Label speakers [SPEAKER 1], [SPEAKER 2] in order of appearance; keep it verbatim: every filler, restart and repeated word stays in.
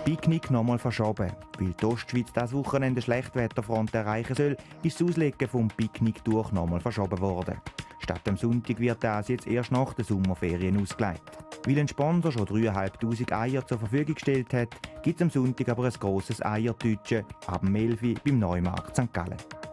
[SPEAKER 1] Picknick nochmal verschoben. Weil die Ostschweiz dieses Wochenende Schlechtwetterfront erreichen soll, ist das Auslegen vom Picknick durch nochmal verschoben worden. Statt dem Sonntag wird das jetzt erst nach den Sommerferien ausgelegt. Weil ein Sponsor schon dreitausendfünfhundert Eier zur Verfügung gestellt hat, gibt es am Sonntag aber ein grosses Eiertütchen ab dem elf Uhr beim Neumarkt Sankt Gallen.